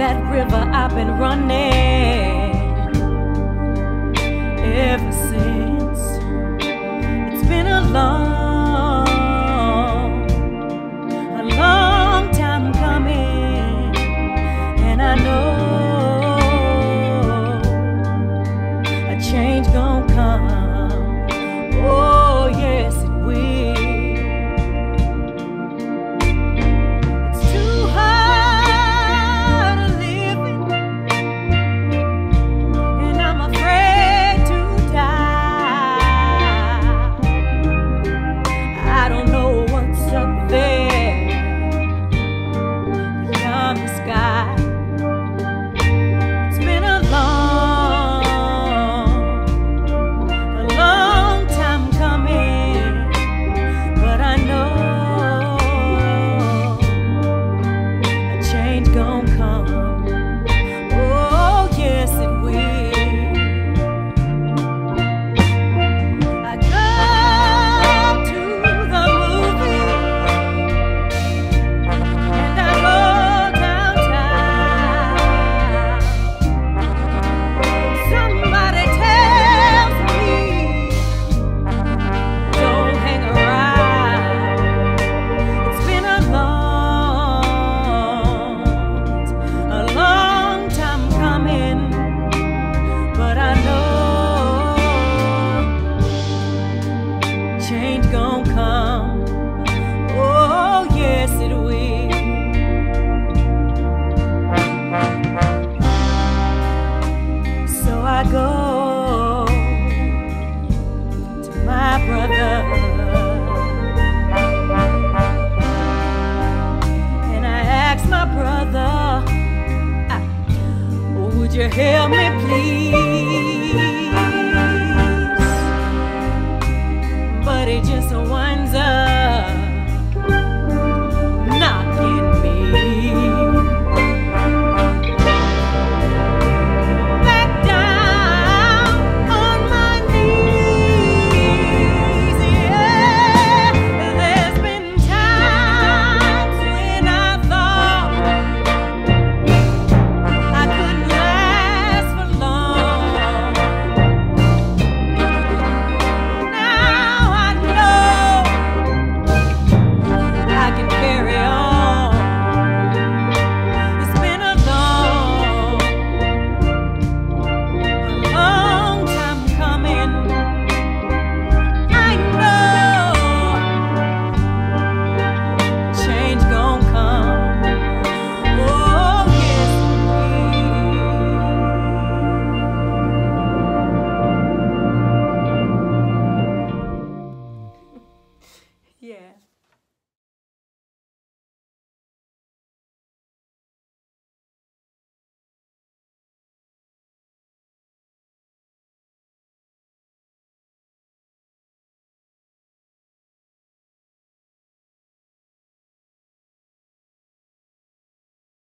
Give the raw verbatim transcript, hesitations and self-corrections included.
that river I've been running ever since. It's been a long, a long time coming, and I know a change gon' come. Oh yes, it will. Help me, please. But it just winds up knocking me back down on my knees. Yeah, there's been times when I thought I couldn't last for long. Now I know I can carry on. It's been a long, a long time coming. I know change gon' come. Oh yes, it will. Yeah.